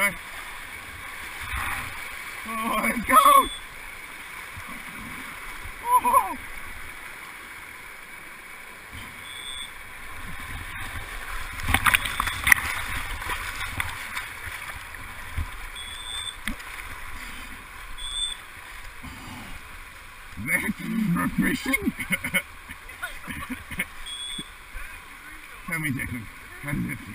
Good. Oh, let's go! Oh. That's refreshing. Tell me, Declan, how does it feel?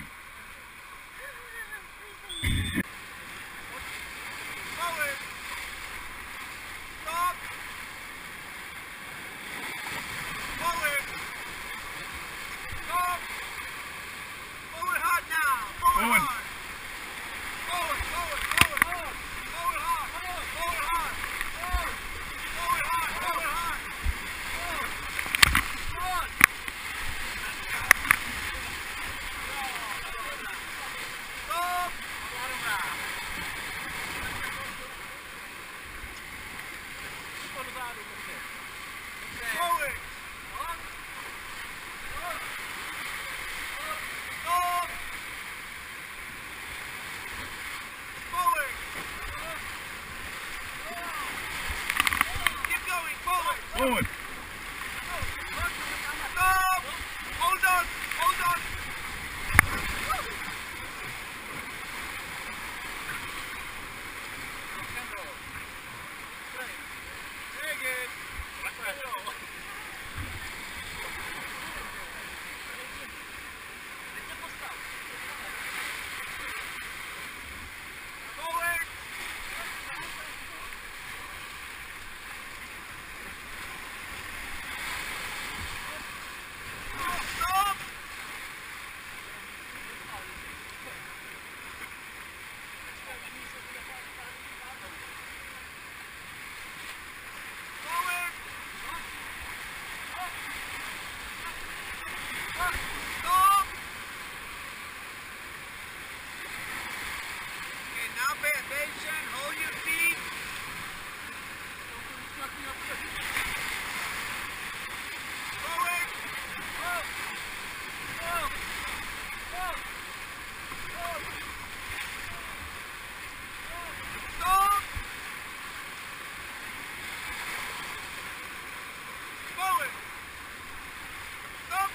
Forward. Stop! Hold on! Hold on! Very good. Forward! Now pay attention, hold your feet. Forward. Up. Up. Up. Up. Stop. Forward. Stop.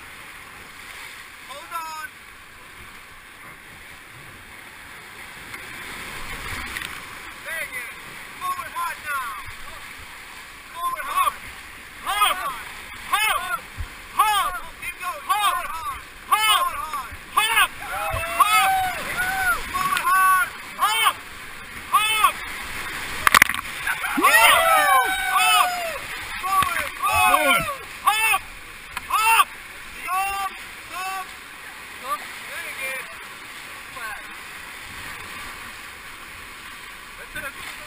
Hold on. Very good. Forward hard now. Forward hard. Hop! Hop! Hop! Keep going. Hop! Forward hard. Hop! Forward hard. Hop! Hop! Forward hard. Hop! Hop! Hop! Forward. Forward! Hop! Hop! Stop. Stop. Stop. Very good. That's it.